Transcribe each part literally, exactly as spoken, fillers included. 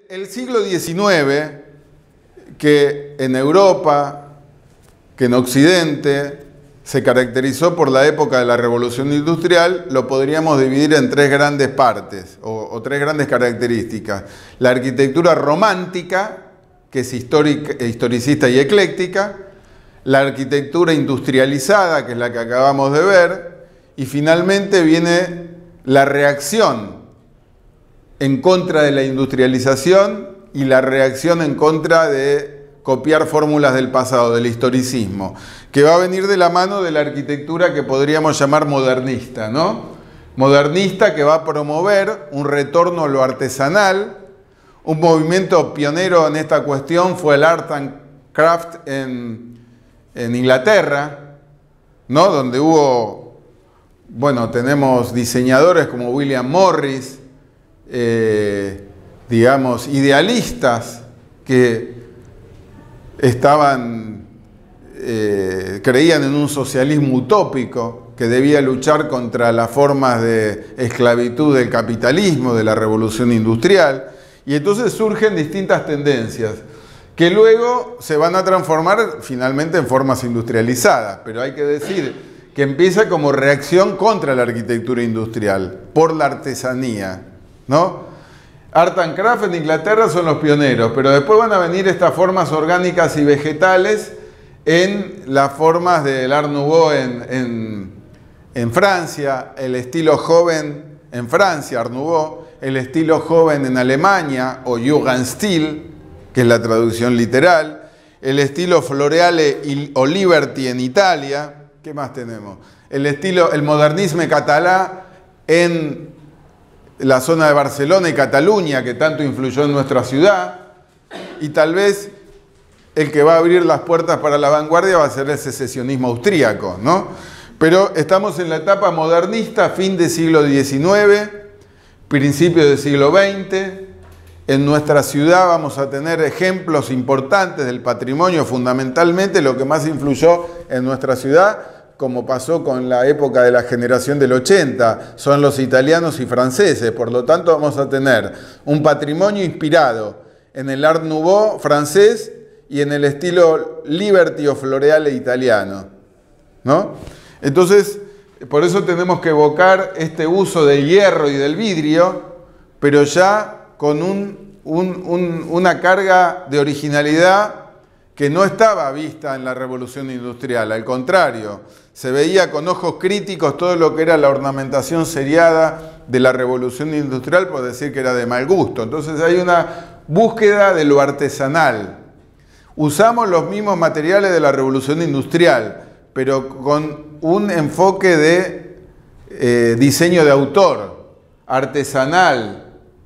El siglo diecinueve, que en Europa, que en Occidente, se caracterizó por la época de la Revolución Industrial, lo podríamos dividir en tres grandes partes, o, o tres grandes características. La arquitectura romántica, que es histórica, historicista y ecléctica, la arquitectura industrializada, que es la que acabamos de ver, y finalmente viene la reacción en contra de la industrialización y la reacción en contra de copiar fórmulas del pasado, del historicismo, que va a venir de la mano de la arquitectura que podríamos llamar modernista, ¿no? Modernista, que va a promover un retorno a lo artesanal. Un movimiento pionero en esta cuestión fue el Art and Craft en, en Inglaterra, ¿no? Donde hubo, bueno, tenemos diseñadores como William Morris, eh, digamos, idealistas que estaban, eh, creían en un socialismo utópico que debía luchar contra las formas de esclavitud del capitalismo, de la revolución industrial, y entonces surgen distintas tendencias que luego se van a transformar finalmente en formas industrializadas, pero hay que decir que empieza como reacción contra la arquitectura industrial, por la artesanía, ¿no? Art and Craft en Inglaterra son los pioneros, pero después van a venir estas formas orgánicas y vegetales en las formas del Art Nouveau en, en, en Francia, el estilo joven en Francia, Art Nouveau, el estilo joven en Alemania, o Jugendstil, que es la traducción literal, el estilo Floreale o Liberty en Italia. ¿Qué más tenemos? El estilo, el modernisme catalá en la zona de Barcelona y Cataluña, que tanto influyó en nuestra ciudad, y tal vez el que va a abrir las puertas para la vanguardia va a ser el secesionismo austríaco, ¿no? Pero estamos en la etapa modernista, fin del siglo diecinueve, principio del siglo veinte. En nuestra ciudad vamos a tener ejemplos importantes del patrimonio, fundamentalmente lo que más influyó en nuestra ciudad, como pasó con la época de la generación del ochenta, son los italianos y franceses. Por lo tanto, vamos a tener un patrimonio inspirado en el Art Nouveau francés y en el estilo Liberty o Floreale italiano, ¿no? Entonces, por eso tenemos que evocar este uso del hierro y del vidrio, pero ya con un, un, un, una carga de originalidad que no estaba vista en la Revolución Industrial. Al contrario, se veía con ojos críticos todo lo que era la ornamentación seriada de la Revolución Industrial, por decir que era de mal gusto. Entonces hay una búsqueda de lo artesanal. Usamos los mismos materiales de la Revolución Industrial, pero con un enfoque de eh, diseño de autor, artesanal.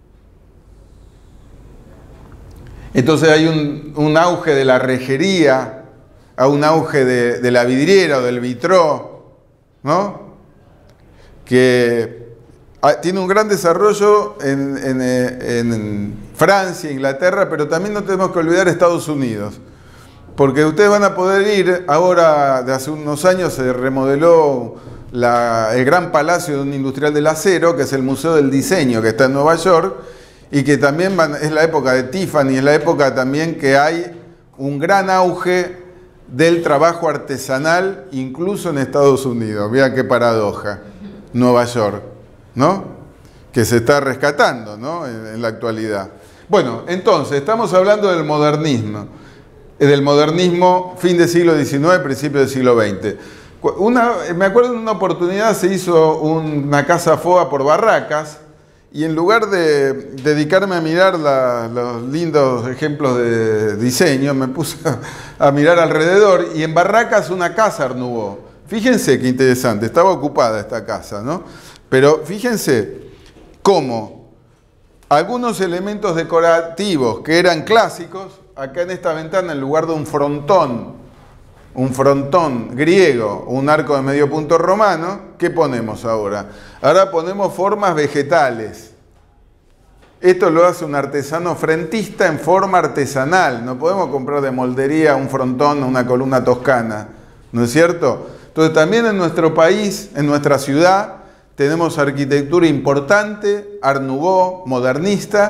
Entonces hay un, un auge de la rejería, a un auge de, de la vidriera o del vitró, ¿no? Que tiene un gran desarrollo en, en, en Francia, Inglaterra, pero también no tenemos que olvidar Estados Unidos. Porque ustedes van a poder ir, ahora de hace unos años se remodeló la, el gran palacio de un industrial del acero, que es el Museo del Diseño, que está en Nueva York, y que también van, es la época de Tiffany, es la época también que hay un gran auge del trabajo artesanal, incluso en Estados Unidos. Vean qué paradoja, Nueva York, ¿no? Que se está rescatando, ¿no? en, en la actualidad. Bueno, entonces, estamos hablando del modernismo, del modernismo fin del siglo diecinueve, principio del siglo veinte. Una, me acuerdo en una oportunidad se hizo una casa foa por Barracas, y en lugar de dedicarme a mirar la, los lindos ejemplos de diseño, me puse a, a mirar alrededor, y en Barracas una casa Art Nouveau. Fíjense qué interesante, estaba ocupada esta casa, ¿no? Pero fíjense cómo algunos elementos decorativos que eran clásicos, acá en esta ventana, en lugar de un frontón, un frontón griego, un arco de medio punto romano, ¿qué ponemos ahora? Ahora ponemos formas vegetales. Esto lo hace un artesano frentista en forma artesanal. No podemos comprar de moldería un frontón, una columna toscana, ¿no es cierto? Entonces también en nuestro país, en nuestra ciudad, tenemos arquitectura importante, Art Nouveau, modernista,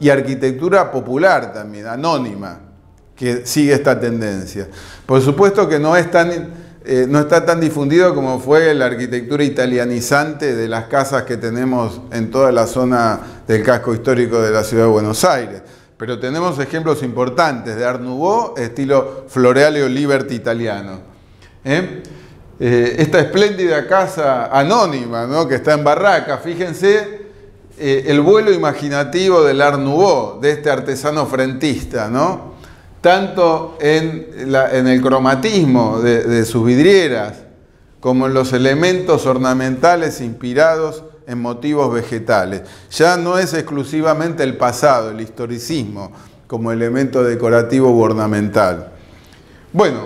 y arquitectura popular también, anónima, que sigue esta tendencia. Por supuesto que no es tan... Eh, no está tan difundido como fue la arquitectura italianizante de las casas que tenemos en toda la zona del casco histórico de la ciudad de Buenos Aires. Pero tenemos ejemplos importantes de Art Nouveau, estilo Floreale o Liberty italiano. ¿Eh? Eh, esta espléndida casa anónima, ¿no?, que está en Barraca, fíjense eh, el vuelo imaginativo del Art Nouveau, de este artesano frentista, ¿no?, tanto en, la, en el cromatismo de, de sus vidrieras, como en los elementos ornamentales inspirados en motivos vegetales. Ya no es exclusivamente el pasado, el historicismo, como elemento decorativo u ornamental. Bueno,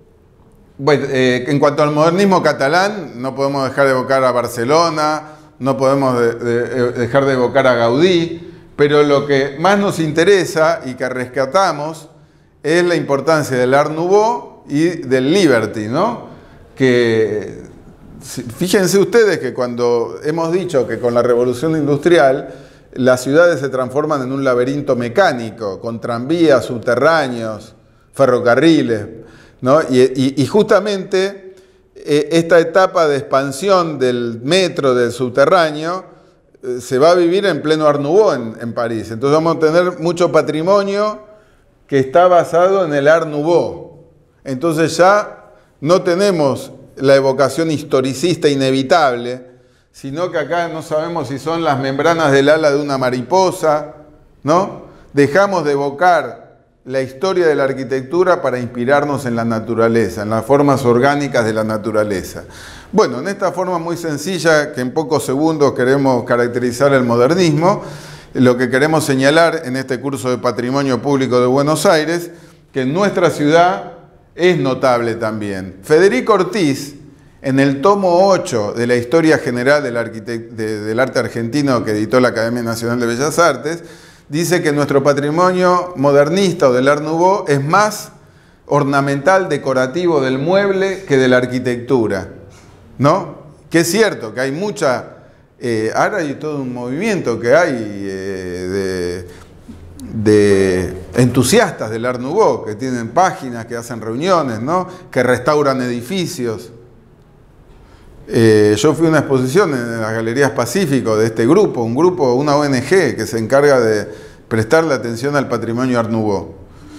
bueno eh, en cuanto al modernismo catalán, no podemos dejar de evocar a Barcelona, no podemos de, de, dejar de evocar a Gaudí, pero lo que más nos interesa y que rescatamos es la importancia del Art Nouveau y del Liberty, ¿no? Que fíjense ustedes que cuando hemos dicho que con la revolución industrial las ciudades se transforman en un laberinto mecánico, con tranvías, subterráneos, ferrocarriles, ¿no? Y, y, y justamente eh, esta etapa de expansión del metro, del subterráneo, eh, se va a vivir en pleno Art Nouveau en, en París. Entonces vamos a tener mucho patrimonio que está basado en el Art Nouveau. Entonces ya no tenemos la evocación historicista inevitable, sino que acá no sabemos si son las membranas del ala de una mariposa, ¿no? Dejamos de evocar la historia de la arquitectura para inspirarnos en la naturaleza, en las formas orgánicas de la naturaleza. Bueno, en esta forma muy sencilla, que en pocos segundos queremos caracterizar el modernismo, lo que queremos señalar en este curso de Patrimonio Público de Buenos Aires, que en nuestra ciudad es notable también. Federico Ortiz, en el tomo ocho de la Historia General del, de, del Arte Argentino que editó la Academia Nacional de Bellas Artes, dice que nuestro patrimonio modernista o del Art Nouveau es más ornamental, decorativo del mueble que de la arquitectura, ¿no? Que es cierto que hay mucha... Eh, ahora hay todo un movimiento que hay eh, de, de entusiastas del Art Nouveau, que tienen páginas, que hacen reuniones, ¿no?, que restauran edificios. Eh, yo fui a una exposición en las Galerías Pacífico de este grupo, un grupo, una O N G que se encarga de prestarle atención al patrimonio Art Nouveau.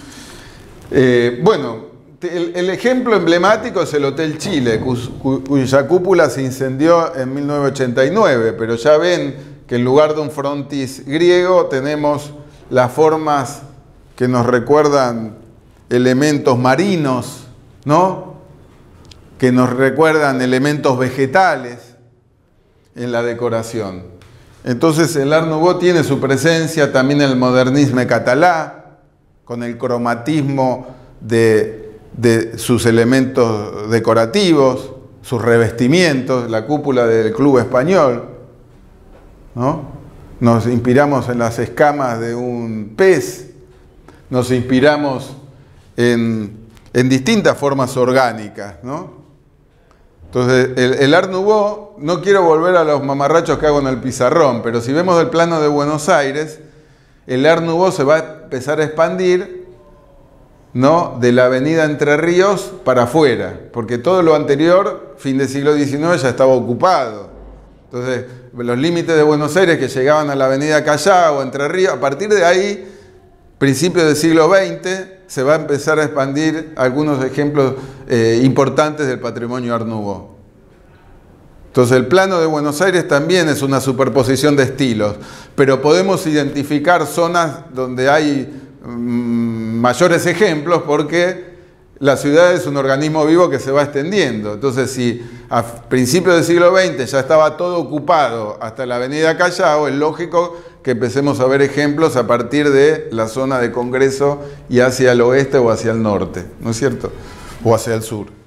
Eh, bueno, El, el ejemplo emblemático es el Hotel Chile, cu, cuya cúpula se incendió en mil novecientos ochenta y nueve, pero ya ven que en lugar de un frontis griego tenemos las formas que nos recuerdan elementos marinos, ¿no?, que nos recuerdan elementos vegetales en la decoración. Entonces el Art Nouveau tiene su presencia también en el modernisme catalá, con el cromatismo de... de sus elementos decorativos, sus revestimientos, la cúpula del Club Español, ¿no? Nos inspiramos en las escamas de un pez, nos inspiramos en, en distintas formas orgánicas, ¿no? Entonces, el, el Art Nouveau, no quiero volver a los mamarrachos que hago en el pizarrón, pero si vemos el plano de Buenos Aires, el Art Nouveau se va a empezar a expandir, ¿no?, de la avenida Entre Ríos para afuera, porque todo lo anterior, fin del siglo diecinueve, ya estaba ocupado. Entonces, los límites de Buenos Aires que llegaban a la avenida Callao o Entre Ríos, a partir de ahí, principios del siglo veinte, se va a empezar a expandir algunos ejemplos eh, importantes del patrimonio Art Nouveau. Entonces, el plano de Buenos Aires también es una superposición de estilos, pero podemos identificar zonas donde hay mayores ejemplos porque la ciudad es un organismo vivo que se va extendiendo. Entonces, si a principios del siglo veinte ya estaba todo ocupado hasta la avenida Callao, es lógico que empecemos a ver ejemplos a partir de la zona de Congreso y hacia el oeste o hacia el norte, ¿no es cierto? O hacia el sur.